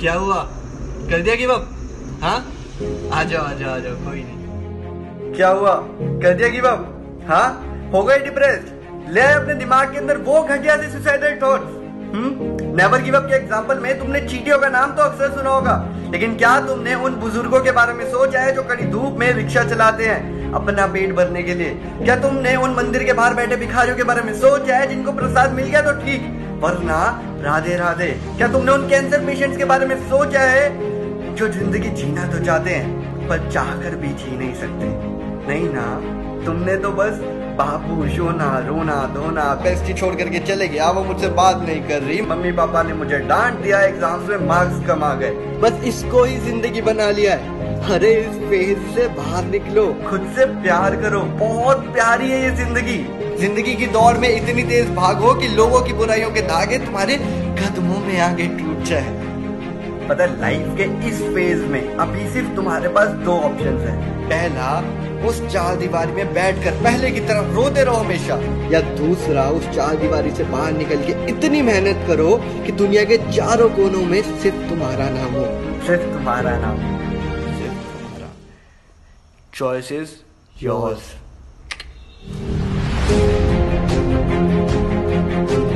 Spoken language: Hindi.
क्या हुआ? कर दिया गिव अप? हाँ, आ जाओ आ जाओ आ जाओ, कोई नहीं। क्या हुआ? कर दिया गिव अप? हाँ, हो गए डिप्रेस्ड? ले आए अपने दिमाग के अंदर वो घटिया से suicidal thoughts. Never give up के एग्जांपल में तुमने चींटियों का नाम तो अक्सर सुना होगा, लेकिन क्या तुमने उन बुजुर्गों के बारे में सोचा है जो कड़ी धूप में रिक्शा चलाते हैं अपना पेट भरने के लिए? क्या तुमने उन मंदिर के बाहर बैठे भिखारियों के बारे में सोचा है जिनको प्रसाद मिल गया तो ठीक, वरना राधे राधे? क्या तुमने उन कैंसर पेशेंट्स के बारे में सोचा है जो जिंदगी जीना तो चाहते हैं पर चाहकर भी जी नहीं सकते? नहीं ना, तुमने तो बस बाबू सोना रोना धोना पेस्टी छोड़ करके चले गया, वो मुझसे बात नहीं कर रही, मम्मी पापा ने मुझे डांट दिया, एग्जाम्स में मार्क्स कम आ गए, बस इसको ही जिंदगी बना लिया है। अरे इस फेज से बाहर निकलो, खुद से प्यार करो, बहुत प्यारी है ये जिंदगी। जिंदगी की दौड़ में इतनी तेज भागो कि लोगों की बुराइयों के धागे तुम्हारे कदमों में आगे टूट जाए। पता है, लाइफ के इस फेज में अभी सिर्फ तुम्हारे पास दो ऑप्शन है। पहला, उस चार दीवारी में बैठकर पहले की तरह रोते रहो हमेशा, या दूसरा, उस चार दीवारी से बाहर निकल के इतनी मेहनत करो कि दुनिया के चारों कोनों में सिर्फ तुम्हारा नाम हो, सिर्फ तुम्हारा नाम, सिर्फ तुम्हारा। Choice is yours.